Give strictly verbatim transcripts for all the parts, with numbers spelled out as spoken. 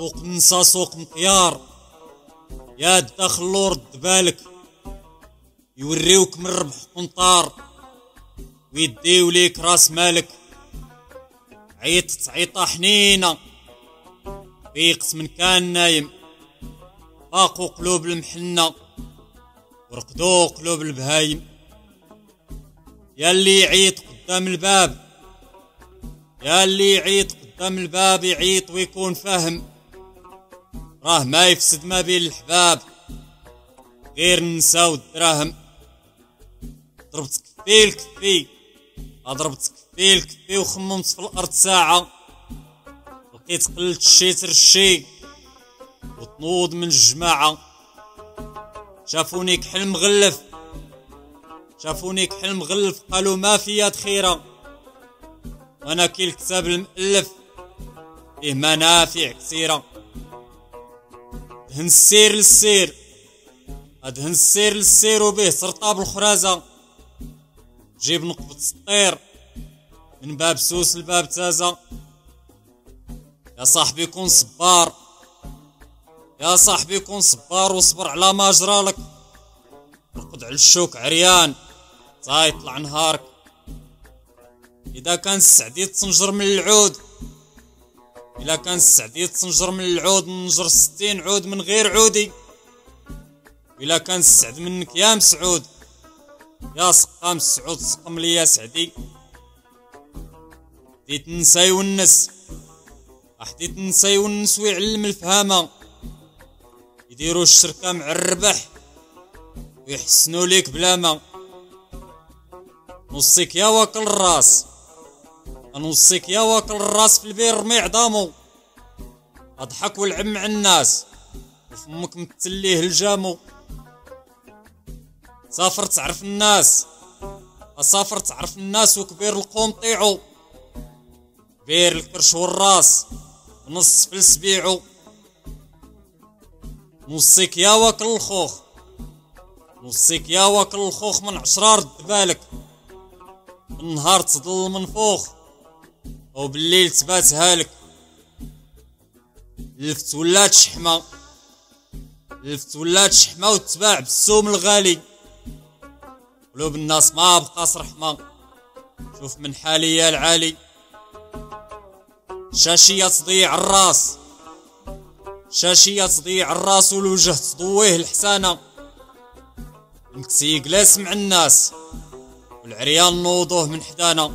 فوق ننسى سوق مطيار، يا داخلو رد بالك يوريوك من ربح قنطار ويديو ليك راس مالك. عيطت عيطة حنينة فيقت من كان نايم، فاقوا قلوب المحنة ورقدوا قلوب البهايم. يا اللي يعيط قدام الباب، يا اللي يعيط قدام الباب يعيط ويكون فاهم، راه ما يفسد ما بين الحباب غير نساو الدراهم. ضربت كفي الكفي، ضربت كفي الكفي وخممت في الارض ساعة، لقيت قلت الشيت رشي وتنوض من الجماعة. شافوني كحل مغلف، شافوني كحل مغلف قالوا ما فيا دخيرة، وانا كي الكتاب المؤلف فيه منافع كثيرة. دهن السير للسير، ادهن السير للسير وبه سرطاب الخرازة، جيب نقبة الطير من باب سوس لباب تازة. يا صاحبي كون صبار، يا صاحبي كون صبار واصبر على ما جرالك، رقد على الشوك عريان تا يطلع نهارك. اذا كان السعدي تنجر من العود، اذا كان السعدي تنجر من العود ننجر ستين عود من غير عودي. اذا كان السعد منك يا مسعود، يا سقام السعود سقم لي يا سعدي. حديت ننسى يونس، حديت ننسى يونس ويعلم الفهامة، يديروا الشركة مع الربح ويحسنوا ليك بلا ما. نوصيك يا واكل الراس، نوصيك يا واكل الراس في البير رمي عظامو، اضحك والعب مع الناس وفمك متليه الجامو. سافر تعرف الناس، سافر تعرف الناس وكبير القوم طيعو، كبير الكرش والراس نص فلس بيعو. نوصيك يا واكل الخوخ، نوصيك يا واكل الخوخ من عشرة رد بالك، بالنهار تضل منفوخ وبالليل تبات هالك. لفت ولات شحمة، لفت ولات شحمة وتباع بالسوم الغالي، قلوب الناس ما بقاس رحمة، شوف من حالي يا العالي. شاشية تضيع الراس، شاشية تضيع الراس والوجه تضويه الحسانة، المكسي جلاس مع الناس والعريان نوضوه من حدانا.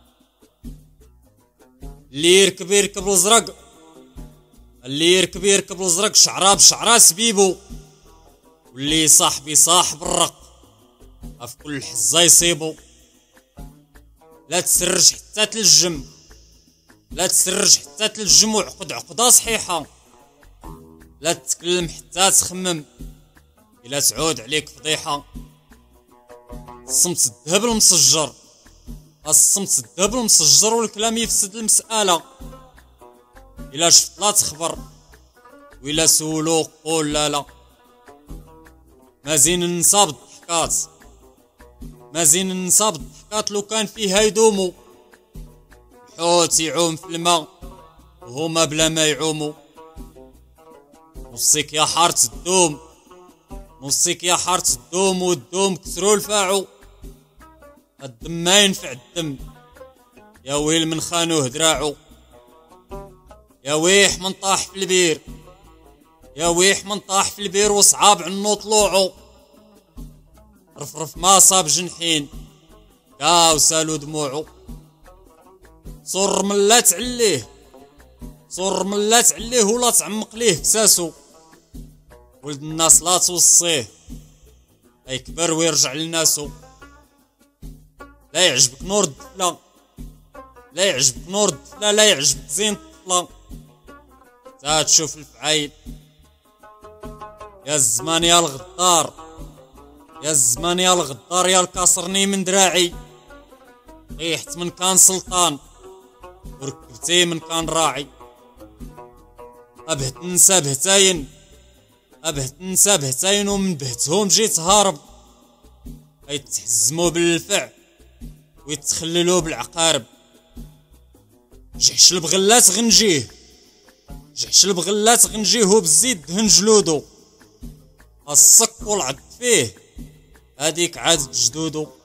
اللي يركب يركب الازرق، اللي يركب يركب الازرق شعراه بشعراه سبيبو، واللي صاحبي صاحب الرق في كل حزة يصيبو. لا تسرج حتى تلجم، لا تسرج حتى تلجم وعقد عقدة صحيحة، لا تتكلم حتى تخمم إلا تعود عليك فضيحة. الصمت الذهب المسجر، الصمت الذهب المسجر والكلام يفسد المسألة، إلا شفت لا تخبر وإلا سولو قول لا لا. ما زين النسا بالضحكات، ما زين النسا بالضحكات لو كان فيها يدومو، الحوت يعوم في الماء وهما بلا ما يعومو. نوصيك يا حارة الدوم، نوصيك يا حارة الدوم والدوم كسرو الفاعو، الدم ما ينفع الدم يا ويل من خانوه دراعو. يا ويح من طاح في البير، يا ويح من طاح في البير وصعاب عنو طلوعو، رفرف ما صاب جنحين كاو سالو دموعو. صر من لا تعليه، صر من لا تعليه ولا تعمق ليه كساسو، ولد الناس لا توصيه يكبر ويرجع لناسو. لا يعجبك نور الدفلة، لا يعجبك نور الدفلة، لا يعجبك زين الطفلة تا تشوف الفعايل. يا الزمان يا الغدار، يا الزمان يا الغدار يا الكاسرني من دراعي، طيحت من كان سلطان وركبتي من كان راعي. ابهت ننسى بهتاين، ابهت ننسى بهتاين ومن بهتهم جيت هارب، يتحزموا بالفع ويتخللوا بالعقارب. جحش البغلات غنجيه، جحش البغلات غنجيهو بالزيت دهن جلودو، الصك والعض فيه هاديك عادة جدودو.